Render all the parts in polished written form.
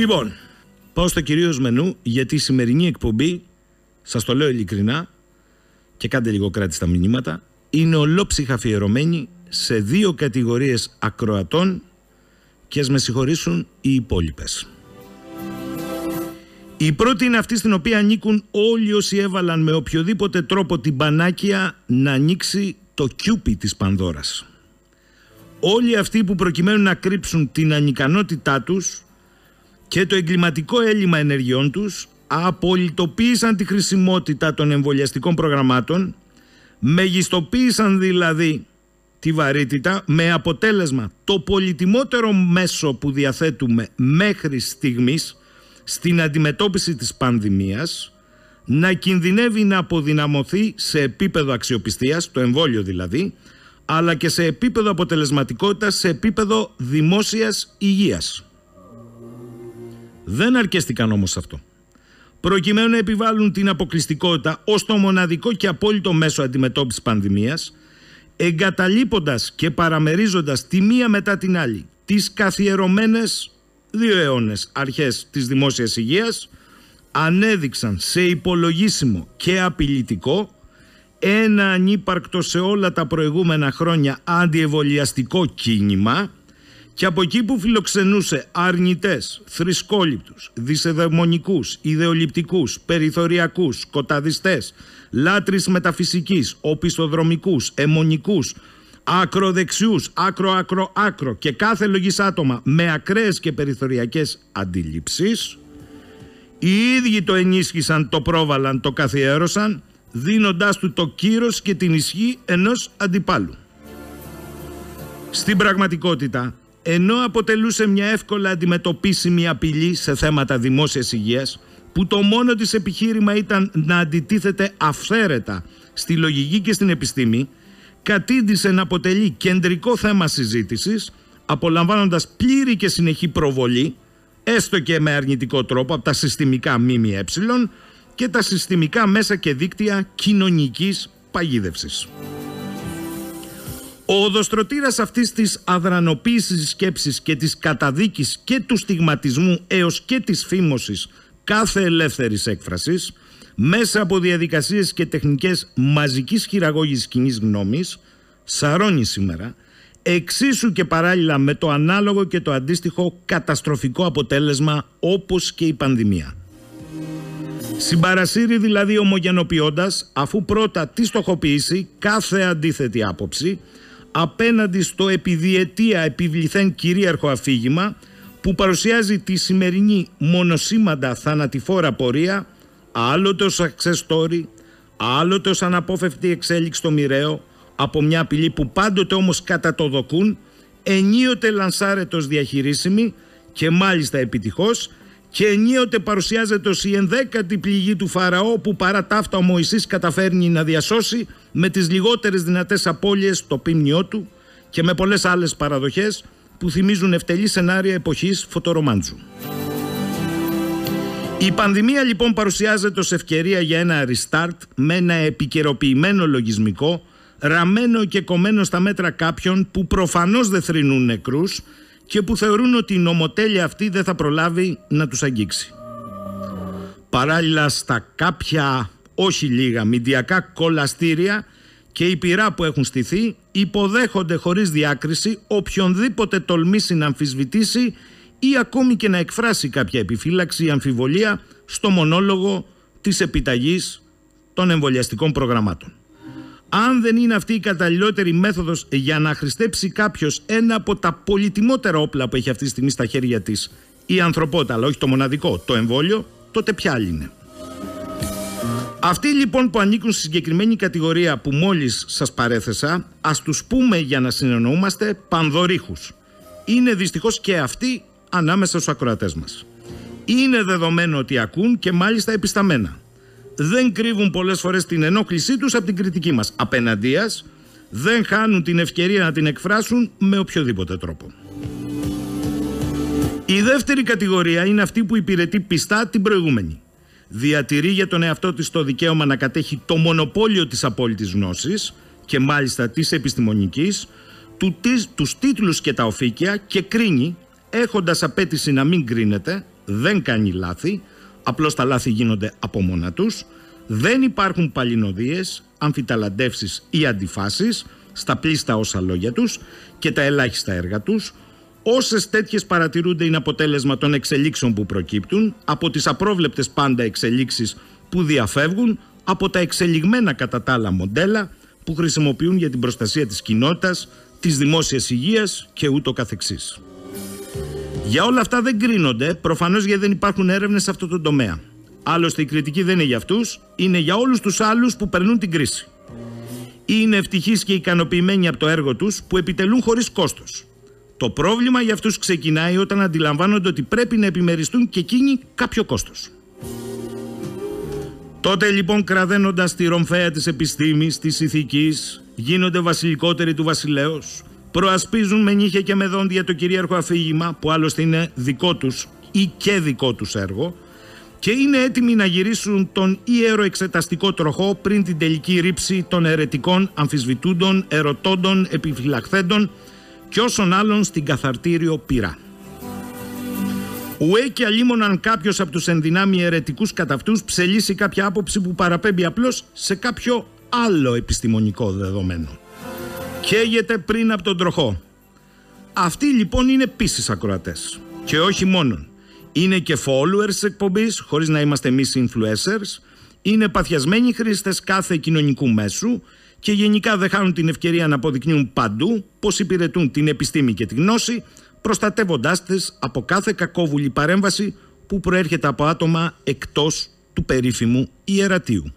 Λοιπόν, πάω στο κυρίως μενού, γιατί η σημερινή εκπομπή, σας το λέω ειλικρινά και κάντε λίγο κράτη στα μηνύματα, είναι ολόψυχα αφιερωμένη σε δύο κατηγορίες ακροατών και ας με συγχωρήσουν οι υπόλοιπες. Η πρώτη είναι αυτή στην οποία ανήκουν όλοι όσοι έβαλαν με οποιοδήποτε τρόπο την πανάκια να ανοίξει το κιούπι της Πανδώρας. Όλοι αυτοί που προκειμένου να κρύψουν την ανικανότητά τους και το εγκληματικό έλλειμμα ενεργειών τους απολυτοποίησαν τη χρησιμότητα των εμβολιαστικών προγραμμάτων, μεγιστοποίησαν δηλαδή τη βαρύτητα, με αποτέλεσμα το πολυτιμότερο μέσο που διαθέτουμε μέχρι στιγμής στην αντιμετώπιση της πανδημίας να κινδυνεύει να αποδυναμωθεί σε επίπεδο αξιοπιστίας, το εμβόλιο δηλαδή, αλλά και σε επίπεδο αποτελεσματικότητας, σε επίπεδο δημόσιας υγείας. Δεν αρκέστηκαν όμως αυτό. Προκειμένου να επιβάλλουν την αποκλειστικότητα ως το μοναδικό και απόλυτο μέσο αντιμετώπισης πανδημίας, εγκαταλείποντας και παραμερίζοντας τη μία μετά την άλλη τις καθιερωμένες 2 αιώνες αρχές της δημόσιας υγείας, ανέδειξαν σε υπολογίσιμο και απειλητικό ένα ανύπαρκτο σε όλα τα προηγούμενα χρόνια αντιεμβολιαστικό κίνημα, και από εκεί που φιλοξενούσε αρνητές, θρησκόληπτους, δυσεδαιμονικούς, ιδεολειπτικούς, περιθωριακούς, σκοταδιστές, λάτρεις μεταφυσικής, οπισθοδρομικούς, αιμονικούς, ακροδεξιούς, άκρο και κάθε λογής άτομα με ακραίες και περιθωριακές αντιλήψεις, οι ίδιοι το ενίσχυσαν, το πρόβαλαν, το καθιέρωσαν, δίνοντάς του το κύρος και την ισχύ ενός αντιπάλου. Στην πραγματικότητα, ενώ αποτελούσε μια εύκολα αντιμετωπίσιμη απειλή σε θέματα δημόσιας υγείας, που το μόνο της επιχείρημα ήταν να αντιτίθεται αυθαίρετα στη λογική και στην επιστήμη, κατήντησε να αποτελεί κεντρικό θέμα συζήτησης, απολαμβάνοντας πλήρη και συνεχή προβολή, έστω και με αρνητικό τρόπο, από τα συστημικά ΜΜΕ και τα συστημικά μέσα και δίκτυα κοινωνικής παγίδευσης. Ο οδοστρωτήρας αυτής της αδρανοποίησης της σκέψης και της καταδίκης και του στιγματισμού έως και της φήμωσης κάθε ελεύθερης έκφρασης μέσα από διαδικασίες και τεχνικές μαζικής χειραγώγησης κοινής γνώμης σαρώνει σήμερα, εξίσου και παράλληλα με το ανάλογο και το αντίστοιχο καταστροφικό αποτέλεσμα όπως και η πανδημία. Συμπαρασύρει δηλαδή ομογενοποιώντας, αφού πρώτα τη στοχοποιήσει κάθε αντίθετη άποψη απέναντι στο επιδιετία επιβληθέν κυρίαρχο αφήγημα που παρουσιάζει τη σημερινή μονοσήμαντα θανατηφόρα πορεία, άλλοτε ως success story, άλλοτε ως αναπόφευκτη εξέλιξη στο μοιραίο, από μια απειλή που πάντοτε όμως κατά το δοκούν, ενίοτε λανσάρεται ως διαχειρίσιμη και μάλιστα επιτυχώς, και ενίοτε παρουσιάζεται ως η 11η πληγή του Φαραώ, που παρά ταύτα ο Μωυσής καταφέρνει να διασώσει με τις λιγότερες δυνατές απώλειες το ποίμνιό του, και με πολλές άλλες παραδοχές που θυμίζουν ευτελή σενάρια εποχής φωτορομάντζου. Η πανδημία λοιπόν παρουσιάζεται ως ευκαιρία για ένα restart με ένα επικαιροποιημένο λογισμικό, ραμμένο και κομμένο στα μέτρα κάποιων που προφανώς δεν θρηνούν νεκρούς και που θεωρούν ότι η νομοτέλεια αυτή δεν θα προλάβει να τους αγγίξει. Παράλληλα στα κάποια όχι λίγα μηντιακά κολαστήρια και οι πυρά που έχουν στηθεί υποδέχονται χωρίς διάκριση οποιονδήποτε τολμήσει να αμφισβητήσει ή ακόμη και να εκφράσει κάποια επιφύλαξη ή αμφιβολία στο μονόλογο της επιταγής των εμβολιαστικών προγραμμάτων. Αν δεν είναι αυτή η καταλληλότερη μέθοδος για να χρηστέψει κάποιος ένα από τα πολυτιμότερα όπλα που έχει αυτή τη στιγμή στα χέρια της η ανθρωπότητα, αλλά όχι το μοναδικό, το εμβόλιο, τότε ποια άλλη είναι? Αυτοί λοιπόν που ανήκουν στη συγκεκριμένη κατηγορία που μόλις σας παρέθεσα, ας τους πούμε για να συνεννοούμαστε πανδορίχους. Είναι δυστυχώς και αυτοί ανάμεσα στους ακροατές μας. Είναι δεδομένο ότι ακούν και μάλιστα επισταμένα. Δεν κρύβουν πολλές φορές την ενόχλησή τους από την κριτική μας. Απέναντίας, δεν χάνουν την ευκαιρία να την εκφράσουν με οποιοδήποτε τρόπο. Η δεύτερη κατηγορία είναι αυτή που υπηρετεί πιστά την προηγούμενη. Διατηρεί για τον εαυτό της το δικαίωμα να κατέχει το μονοπόλιο της απόλυτης γνώσης και μάλιστα της επιστημονικής, τους τίτλους και τα οφίκια, και κρίνει, έχοντας απέτηση να μην κρίνεται, δεν κάνει λάθη, απλώς τα λάθη γίνονται από μόνα τους. Δεν υπάρχουν παλινοδίες, αμφιταλαντεύσεις ή αντιφάσεις στα πλήστα όσα λόγια τους και τα ελάχιστα έργα τους. Όσες τέτοιες παρατηρούνται είναι αποτέλεσμα των εξελίξεων που προκύπτουν, από τις απρόβλεπτες πάντα εξελίξεις που διαφεύγουν, από τα εξελιγμένα κατά τα άλλα μοντέλα που χρησιμοποιούν για την προστασία της κοινότητας, της δημόσιας υγείας και ούτω καθεξής. Για όλα αυτά δεν κρίνονται, προφανώς γιατί δεν υπάρχουν έρευνες σε αυτό το τομέα. Άλλωστε η κριτική δεν είναι για αυτούς, είναι για όλους τους άλλους που περνούν την κρίση. Είναι ευτυχείς και ικανοποιημένοι από το έργο τους που επιτελούν χωρίς κόστος. Το πρόβλημα για αυτούς ξεκινάει όταν αντιλαμβάνονται ότι πρέπει να επιμεριστούν και εκείνοι κάποιο κόστος. Τότε λοιπόν, κραδένοντας τη ρομφαία της επιστήμης, της ηθικής, γίνονται βασιλικότεροι του βασιλέως, προασπίζουν με νύχια και με δόντια το κυρίαρχο αφήγημα που άλλωστε είναι δικό τους ή και δικό τους έργο και είναι έτοιμοι να γυρίσουν τον ιεροεξεταστικό τροχό πριν την τελική ρήψη των αιρετικών, αμφισβητούντων, ερωτώντων, επιφυλαχθέντων και όσων άλλων στην καθαρτήριο πυρά. Ουέ και αλίμον αν κάποιος από τους ενδυνάμει αιρετικούς κατά αυτούς ψελίσει κάποια άποψη που παραπέμπει απλώς σε κάποιο άλλο επιστημονικό δεδομένο. Καίγεται πριν από τον τροχό. Αυτοί λοιπόν είναι επίσης ακροατές. Και όχι μόνον. Είναι και followers της εκπομπής, χωρίς να είμαστε εμείς influencers. Είναι παθιασμένοι χρήστες κάθε κοινωνικού μέσου και γενικά δεν χάνουν την ευκαιρία να αποδεικνύουν παντού πως υπηρετούν την επιστήμη και τη γνώση, προστατεύοντάς τις από κάθε κακόβουλη παρέμβαση που προέρχεται από άτομα εκτός του περίφημου ιερατείου.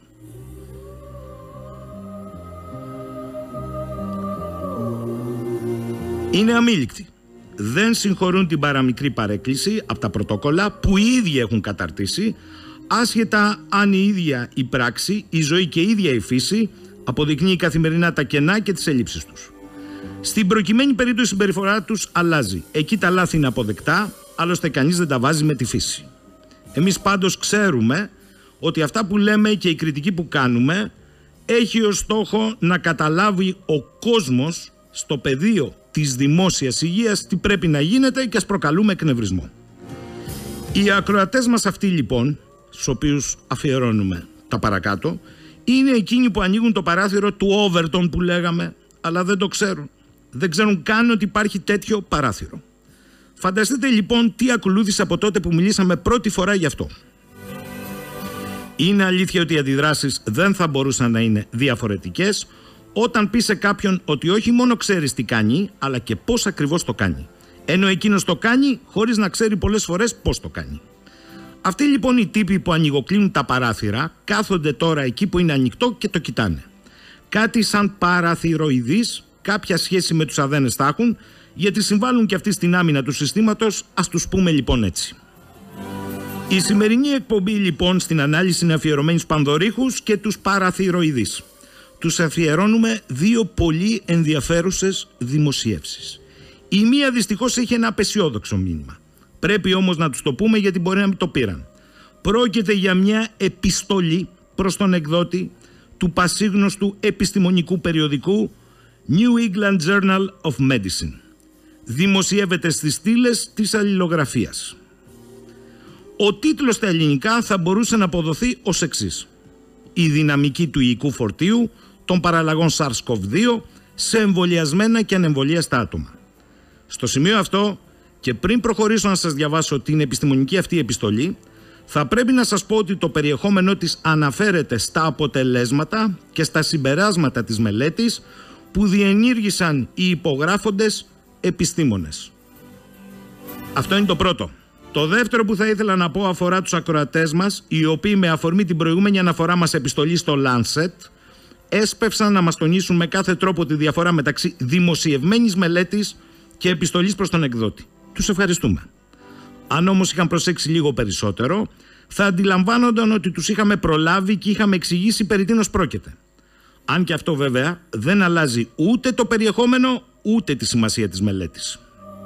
Είναι αμήλικτοι. Δεν συγχωρούν την παραμικρή παρέκκληση από τα πρωτόκολλα που οι ίδιοι έχουν καταρτήσει, άσχετα αν η ίδια η πράξη, η ζωή και η ίδια η φύση αποδεικνύει καθημερινά τα κενά και τις ελλείψεις τους. Στην προκειμένη περίπτωση η συμπεριφορά τους αλλάζει. Εκεί τα λάθη είναι αποδεκτά, άλλωστε κανείς δεν τα βάζει με τη φύση. Εμείς πάντως ξέρουμε ότι αυτά που λέμε και η κριτική που κάνουμε έχει ως στόχο να καταλάβει ο κόσμος στο πεδίο της δημόσιας υγείας τι πρέπει να γίνεται και ας προκαλούμε εκνευρισμό. Οι ακροατές μας αυτοί λοιπόν, στους οποίους αφιερώνουμε τα παρακάτω, είναι εκείνοι που ανοίγουν το παράθυρο του Overton που λέγαμε, αλλά δεν το ξέρουν. Δεν ξέρουν καν ότι υπάρχει τέτοιο παράθυρο. Φανταστείτε λοιπόν τι ακολούθησε από τότε που μιλήσαμε πρώτη φορά γι' αυτό. Είναι αλήθεια ότι οι αντιδράσεις δεν θα μπορούσαν να είναι διαφορετικές όταν πει σε κάποιον ότι όχι μόνο ξέρεις τι κάνει, αλλά και πώς ακριβώς το κάνει. Ενώ εκείνος το κάνει χωρίς να ξέρει πολλές φορές πώς το κάνει. Αυτοί λοιπόν οι τύποι που ανοιγοκλίνουν τα παράθυρα κάθονται τώρα εκεί που είναι ανοιχτό και το κοιτάνε. Κάτι σαν παραθυροειδείς, κάποια σχέση με τους αδένες θα έχουν, γιατί συμβάλλουν και αυτοί στην άμυνα του συστήματος, ας τους πούμε λοιπόν έτσι. Η σημερινή εκπομπή λοιπόν στην ανάλυση είναι αφιερωμένη στους πανδορύχους και τους παραθυροειδείς. Τους αφιερώνουμε δύο πολύ ενδιαφέρουσες δημοσιεύσεις. Η μία δυστυχώς έχει ένα απεσιόδοξο μήνυμα. Πρέπει όμως να τους το πούμε γιατί μπορεί να μην το πήραν. Πρόκειται για μια επιστολή προς τον εκδότη του πασίγνωστου επιστημονικού περιοδικού New England Journal of Medicine. Δημοσιεύεται στις στήλες της αλληλογραφίας. Ο τίτλος στα ελληνικά θα μπορούσε να αποδοθεί ως εξής: η δυναμική του ιικού φορτίου των παραλλαγών SARS-CoV-2 σε εμβολιασμένα και ανεμβολίαστα άτομα. Στο σημείο αυτό, και πριν προχωρήσω να σας διαβάσω την επιστημονική αυτή επιστολή, θα πρέπει να σας πω ότι το περιεχόμενό της αναφέρεται στα αποτελέσματα και στα συμπεράσματα της μελέτης που διενήργησαν οι υπογράφοντες επιστήμονες. Αυτό είναι το πρώτο. Το δεύτερο που θα ήθελα να πω αφορά τους ακροατές μας, οι οποίοι με αφορμή την προηγούμενη αναφορά μας επιστολή στο Lancet έσπευσαν να μας τονίσουν με κάθε τρόπο τη διαφορά μεταξύ δημοσιευμένης μελέτης και επιστολής προς τον εκδότη. Τους ευχαριστούμε. Αν όμως είχαν προσέξει λίγο περισσότερο, θα αντιλαμβάνονταν ότι τους είχαμε προλάβει και είχαμε εξηγήσει περί τίνος πρόκειται. Αν και αυτό βέβαια δεν αλλάζει ούτε το περιεχόμενο ούτε τη σημασία της μελέτης.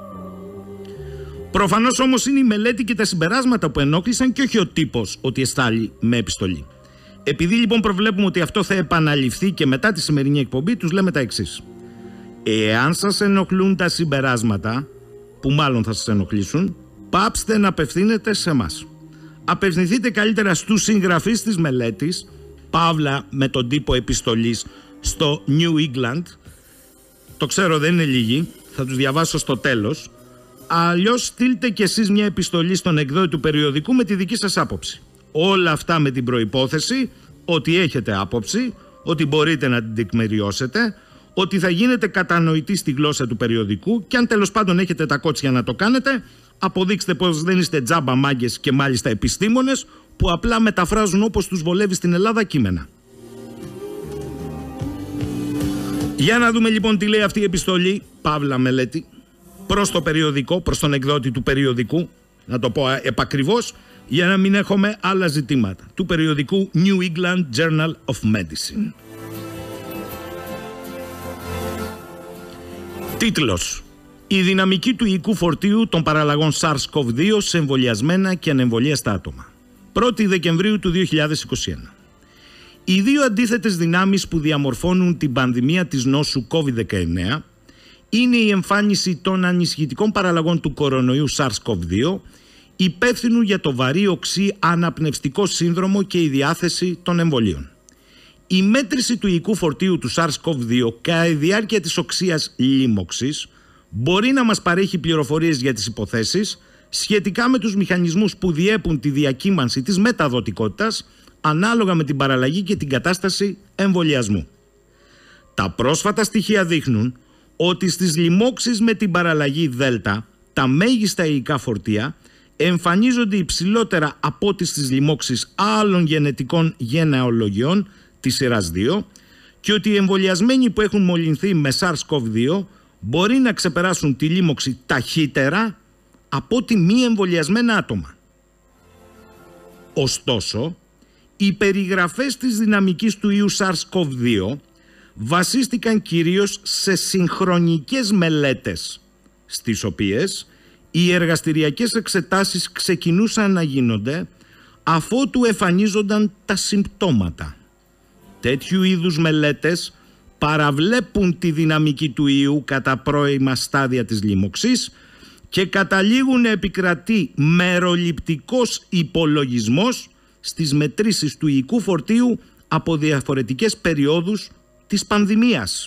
Προφανώς όμως είναι η μελέτη και τα συμπεράσματα που ενόχλησαν και όχι ο τύπος ότι εστάλει με επιστολή. Επειδή λοιπόν προβλέπουμε ότι αυτό θα επαναληφθεί και μετά τη σημερινή εκπομπή, τους λέμε τα εξής. Εάν σας ενοχλούν τα συμπεράσματα, που μάλλον θα σας ενοχλήσουν, πάψτε να απευθύνετε σε εμάς. Απευθυνθείτε καλύτερα στους συγγραφείς της μελέτης, παύλα με τον τύπο επιστολής στο New England. Το ξέρω, δεν είναι λίγοι, θα τους διαβάσω στο τέλος. Αλλιώς στείλτε κι εσείς μια επιστολή στον εκδότη του περιοδικού με τη δική σας άποψη. Όλα αυτά με την προϋπόθεση ότι έχετε άποψη, ότι μπορείτε να την τεκμηριώσετε, ότι θα γίνετε κατανοητοί στη γλώσσα του περιοδικού και αν τέλος πάντων έχετε τα κότσια να το κάνετε, αποδείξτε πως δεν είστε τζάμπα μάγκες και μάλιστα επιστήμονες που απλά μεταφράζουν όπως τους βολεύει στην Ελλάδα κείμενα. Για να δούμε λοιπόν τι λέει αυτή η επιστολή, παύλα μελέτη, προς το περιοδικό, προς τον εκδότη του περιοδικού, να το πω επακριβώς, για να μην έχουμε άλλα ζητήματα, του περιοδικού New England Journal of Medicine. Τίτλος: η δυναμική του ιικού φορτίου των παραλλαγών SARS-CoV-2 σε εμβολιασμένα και ανεμβολίαστα άτομα. 1η Δεκεμβρίου του 2021. Οι δύο αντίθετες δυνάμεις που διαμορφώνουν την πανδημία της νόσου COVID-19 είναι η εμφάνιση των ανησυχητικών παραλλαγών του κορονοϊού SARS-CoV-2, υπεύθυνου για το βαρύ οξύ αναπνευστικό σύνδρομο και η διάθεση των εμβολίων. Η μέτρηση του ιικού φορτίου του SARS-CoV-2 κατά τη διάρκεια της οξείας λίμωξης μπορεί να μας παρέχει πληροφορίες για τις υποθέσεις σχετικά με τους μηχανισμούς που διέπουν τη διακύμανση της μεταδοτικότητας ανάλογα με την παραλλαγή και την κατάσταση εμβολιασμού. Τα πρόσφατα στοιχεία δείχνουν ότι στις λοιμώξεις με την παραλλαγή Δέλτα τα μέγιστα ιικά φορτία εμφανίζονται υψηλότερα από ό,τι στις λοιμώξεις άλλων γενετικών γενεολογιών της σειράς 2 και ότι οι εμβολιασμένοι που έχουν μολυνθεί με SARS-CoV-2 μπορεί να ξεπεράσουν τη λίμωξη ταχύτερα από ό,τι μη εμβολιασμένα άτομα. Ωστόσο, οι περιγραφές της δυναμικής του ιού SARS-CoV-2 βασίστηκαν κυρίως σε συγχρονικές μελέτες, στις οποίες οι εργαστηριακές εξετάσεις ξεκινούσαν να γίνονται αφότου εμφανίζονταν τα συμπτώματα. Τέτοιου είδους μελέτες παραβλέπουν τη δυναμική του ιού κατά πρώιμα στάδια της λοιμωξής και καταλήγουν να επικρατεί μεροληπτικός υπολογισμός στις μετρήσεις του ιικού φορτίου από διαφορετικές περιόδους της πανδημίας.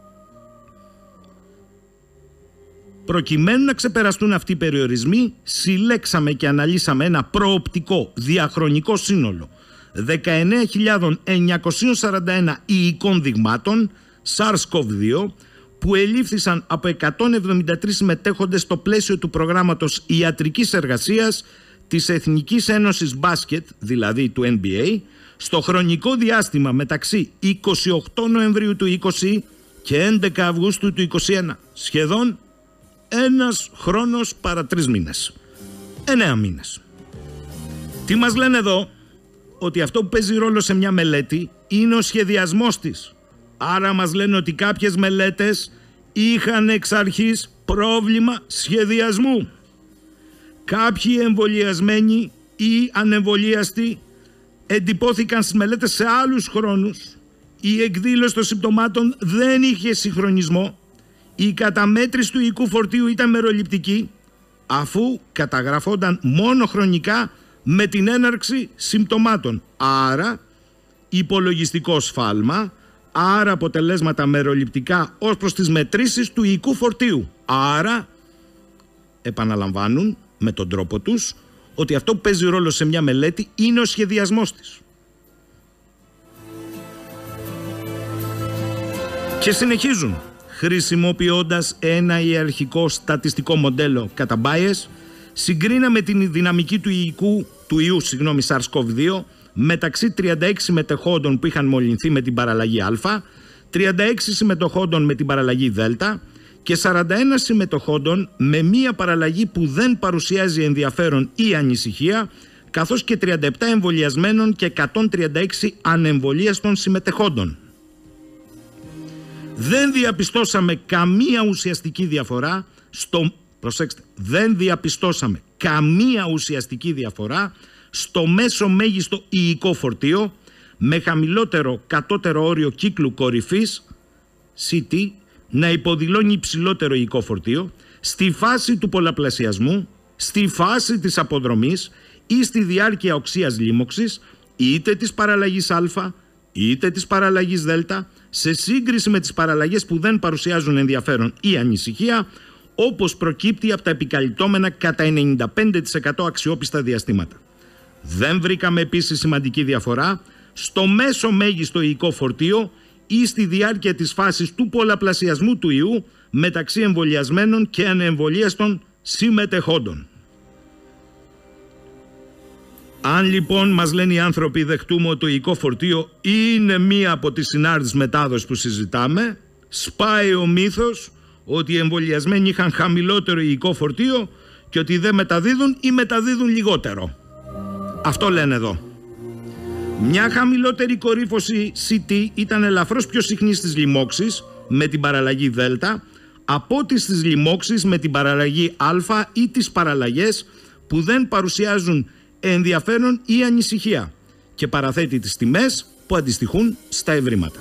Προκειμένου να ξεπεραστούν αυτοί οι περιορισμοί, συλλέξαμε και αναλύσαμε ένα προοπτικό διαχρονικό σύνολο 19.941 ιικών δειγμάτων SARS-CoV-2 που ελήφθησαν από 173 συμμετέχοντες στο πλαίσιο του προγράμματος ιατρικής εργασίας της Εθνικής Ένωσης Μπάσκετ, δηλαδή του NBA, στο χρονικό διάστημα μεταξύ 28 Νοεμβρίου του 20 και 11 Αυγούστου του 21. Σχεδόν ένας χρόνος παρά 3 μήνες. 9 μήνες. Τι μας λένε εδώ? Ότι αυτό που παίζει ρόλο σε μια μελέτη είναι ο σχεδιασμός της. Άρα μας λένε ότι κάποιες μελέτες είχαν εξ αρχής πρόβλημα σχεδιασμού. Κάποιοι εμβολιασμένοι ή ανεμβολίαστοι εντυπώθηκαν στις μελέτες σε άλλους χρόνους. Η εκδήλωση των συμπτωμάτων δεν είχε συγχρονισμό. Η καταμέτρηση του ιικού φορτίου ήταν μεροληπτική, αφού καταγραφόταν μόνο χρονικά με την έναρξη συμπτωμάτων. Άρα υπολογιστικό σφάλμα, άρα αποτελέσματα μεροληπτικά ως προς τις μετρήσεις του ιικού φορτίου. Άρα επαναλαμβάνουν με τον τρόπο τους ότι αυτό που παίζει ρόλο σε μια μελέτη είναι ο σχεδιασμός της. Και συνεχίζουν χρησιμοποιώντας ένα ιεραρχικό στατιστικό μοντέλο κατά bias, συγκρίναμε την δυναμική του ιού SARS-CoV-2 μεταξύ 36 συμμετεχόντων που είχαν μολυνθεί με την παραλλαγή Α, 36 συμμετοχόντων με την παραλλαγή Δ και 41 συμμετοχόντων με μία παραλλαγή που δεν παρουσιάζει ενδιαφέρον ή ανησυχία, καθώς και 37 εμβολιασμένων και 136 ανεμβολίαστων συμμετεχόντων. Δεν διαπιστώσαμε καμία ουσιαστική διαφορά στο μέσο μέγιστο ιικό φορτίο με χαμηλότερο κατώτερο όριο κύκλου κορυφής CT να υποδηλώνει υψηλότερο ιικό φορτίο στη φάση του πολλαπλασιασμού στη φάση της αποδρομής ή στη διάρκεια οξείας λίμωξης, είτε της παραλλαγής Α είτε της παραλλαγής Δ, σε σύγκριση με τις παραλλαγές που δεν παρουσιάζουν ενδιαφέρον ή ανησυχία, όπως προκύπτει από τα επικαλυπτόμενα κατά 95% αξιόπιστα διαστήματα. Δεν βρήκαμε επίσης σημαντική διαφορά στο μέσο μέγιστο υλικό φορτίο ή στη διάρκεια της φάσης του πολλαπλασιασμού του ιού μεταξύ εμβολιασμένων και ανεμβολίαστων συμμετεχόντων. Αν λοιπόν μας λένε οι άνθρωποι δεχτούμε ότι το υλικό φορτίο είναι μία από τις συνάρτητες μετάδοσης που συζητάμε, σπάει ο μύθος ότι οι εμβολιασμένοι είχαν χαμηλότερο υλικό φορτίο και ότι δεν μεταδίδουν ή μεταδίδουν λιγότερο. Αυτό λένε εδώ. Μια χαμηλότερη κορύφωση CT ήταν ελαφρώς πιο συχνή στις λοιμώξεις με την παραλλαγή Δ από ό,τι στις λοιμώξεις με την παραλλαγή Α ή τις παραλλαγές που δεν παρουσιάζουν ενδιαφέρον ή ανησυχία και παραθέτει τις τιμές που αντιστοιχούν στα ευρήματα.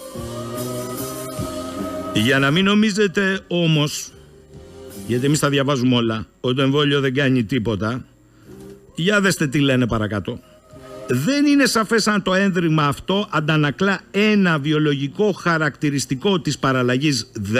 Για να μην νομίζετε όμως, γιατί εμείς τα διαβάζουμε όλα, ότι το εμβόλιο δεν κάνει τίποτα, για δέστε τι λένε παρακάτω. Δεν είναι σαφές αν το ένδρυμα αυτό αντανακλά ένα βιολογικό χαρακτηριστικό της παραλλαγής Δ,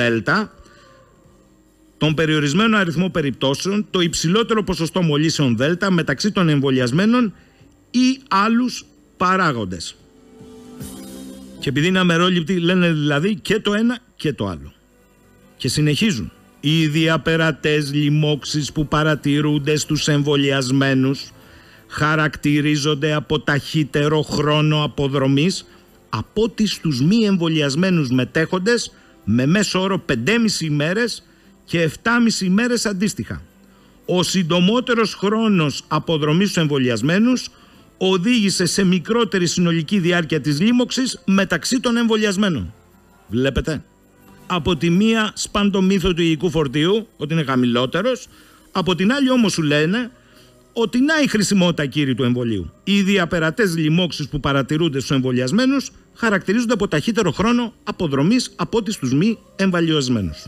τον περιορισμένο αριθμό περιπτώσεων, το υψηλότερο ποσοστό μολύσεων Δ μεταξύ των εμβολιασμένων ή άλλους παράγοντες. Και επειδή είναι αμερόληπτοι, λένε δηλαδή και το ένα και το άλλο. Και συνεχίζουν. Οι διαπερατές λοιμώξεις που παρατηρούνται στους εμβολιασμένους χαρακτηρίζονται από ταχύτερο χρόνο αποδρομής από ό,τι στους μη εμβολιασμένους μετέχοντες, με μέσο όρο 5,5 ημέρες και 7,5 ημέρες αντίστοιχα. Ο συντομότερος χρόνος αποδρομής στους εμβολιασμένους οδήγησε σε μικρότερη συνολική διάρκεια της λίμωξης μεταξύ των εμβολιασμένων. Βλέπετε. Από τη μία σπάν το μύθο του υλικού φορτίου, ότι είναι χαμηλότερος, από την άλλη όμως σου λένε ότι να η χρησιμότητα, κύριε, του εμβολίου. Οι διαπερατές λοιμώξεις που παρατηρούνται στους εμβολιασμένους χαρακτηρίζονται από ταχύτερο χρόνο αποδρομής από ό,τι στους μη εμβολιασμένους.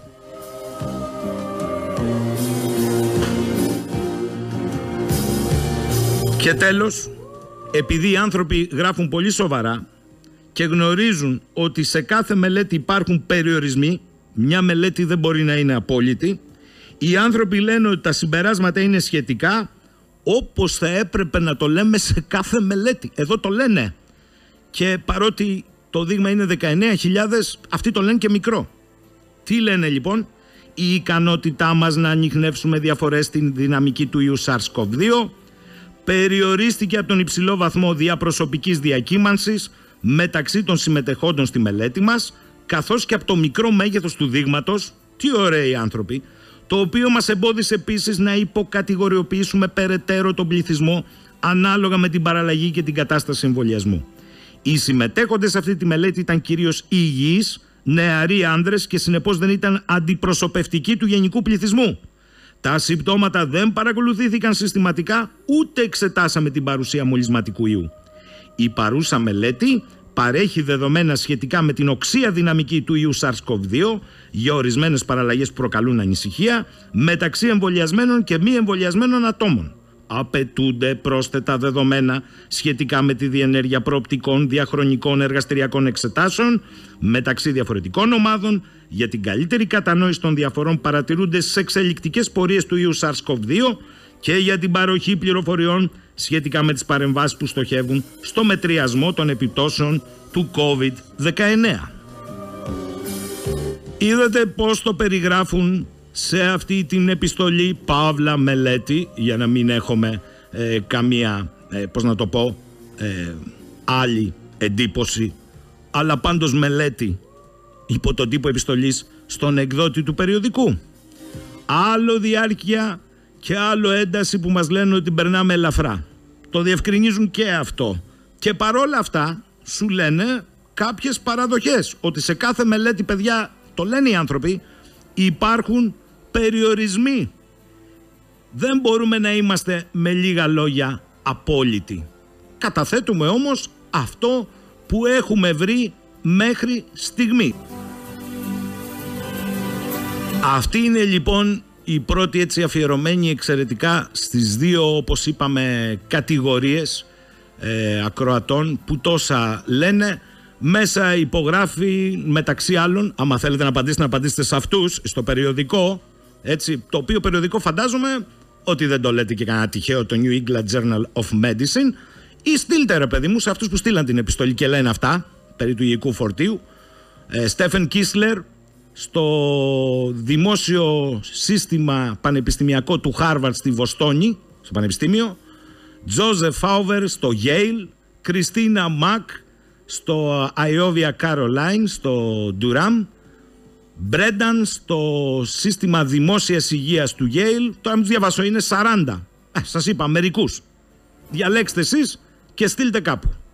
Και τέλος, επειδή οι άνθρωποι γράφουν πολύ σοβαρά και γνωρίζουν ότι σε κάθε μελέτη υπάρχουν περιορισμοί, μια μελέτη δεν μπορεί να είναι απόλυτη, οι άνθρωποι λένε ότι τα συμπεράσματα είναι σχετικά όπως θα έπρεπε να το λέμε σε κάθε μελέτη. Εδώ το λένε. Και παρότι το δείγμα είναι 19.000, αυτοί το λένε και μικρό. Τι λένε λοιπόν? Η ικανότητά μας να ανιχνεύσουμε διαφορές στην δυναμική του ιού SARS-CoV-2 περιορίστηκε από τον υψηλό βαθμό διαπροσωπικής διακύμανσης μεταξύ των συμμετεχόντων στη μελέτη μας, καθώς και από το μικρό μέγεθος του δείγματος, τι ωραίοι άνθρωποι, το οποίο μας εμπόδισε επίσης να υποκατηγοριοποιήσουμε περαιτέρω τον πληθυσμό ανάλογα με την παραλλαγή και την κατάσταση εμβολιασμού. Οι συμμετέχοντες σε αυτή τη μελέτη ήταν κυρίως υγιείς, νεαροί άνδρες και συνεπώς δεν ήταν αντιπροσωπευτικοί του γενικού πληθυσμού. Τα συμπτώματα δεν παρακολουθήθηκαν συστηματικά, ούτε εξετάσαμε την παρουσία μολυσματικού ιού. Η παρούσα μελέτη παρέχει δεδομένα σχετικά με την οξεία δυναμική του ιού SARS-CoV-2 για ορισμένες παραλλαγές που προκαλούν ανησυχία μεταξύ εμβολιασμένων και μη εμβολιασμένων ατόμων. Απαιτούνται πρόσθετα δεδομένα σχετικά με τη διενέργεια προοπτικών διαχρονικών εργαστηριακών εξετάσεων μεταξύ διαφορετικών ομάδων για την καλύτερη κατανόηση των διαφορών που παρατηρούνται στις εξελικτικές πορείες του ιού SARS-CoV-2 και για την παροχή πληροφοριών σχετικά με τις παρεμβάσεις που στοχεύουν στο μετριασμό των επιπτώσεων του COVID-19. Είδατε πώς το περιγράφουν σε αυτή την επιστολή παύλα μελέτη, για να μην έχουμε καμία, άλλη εντύπωση, αλλά πάντως μελέτη υπό τον τύπο επιστολής στον εκδότη του περιοδικού. Άλλο διάρκεια και άλλο ένταση που μας λένε ότι περνάμε ελαφρά. Το διευκρινίζουν και αυτό. Και παρόλα αυτά σου λένε κάποιες παραδοχές, ότι σε κάθε μελέτη, παιδιά, το λένε οι άνθρωποι, υπάρχουν περιορισμοί. Δεν μπορούμε να είμαστε με λίγα λόγια απόλυτοι. Καταθέτουμε όμως αυτό που έχουμε βρει μέχρι στιγμή. Αυτή είναι λοιπόν Η πρώτη έτσι αφιερωμένη εξαιρετικά στις δύο, όπως είπαμε, κατηγορίες ακροατών που τόσα λένε. Μέσα υπογράφει μεταξύ άλλων, άμα θέλετε να απαντήσετε σε αυτούς, στο περιοδικό, έτσι, το οποίο περιοδικό φαντάζομαι ότι δεν το λέτε και κανένα τυχαίο, το New England Journal of Medicine, ή στείλτε ρε παιδί μου σε αυτούς που στείλαν την επιστολή και λένε αυτά περί του υγικού φορτίου. Στέφεν Κίσλερ στο δημόσιο σύστημα πανεπιστημιακό του Harvard στη Βοστόνη, στο πανεπιστήμιο, Τζόζεφ Φάουβερ στο Yale, Κριστίνα Μακ στο Iovia Caroline στο Durham, Μπρένταν στο σύστημα δημόσιας υγείας του Yale. Τώρα μην διαβάσω, είναι 40. Σας είπα μερικούς. Διαλέξτε εσείς και στείλτε κάπου.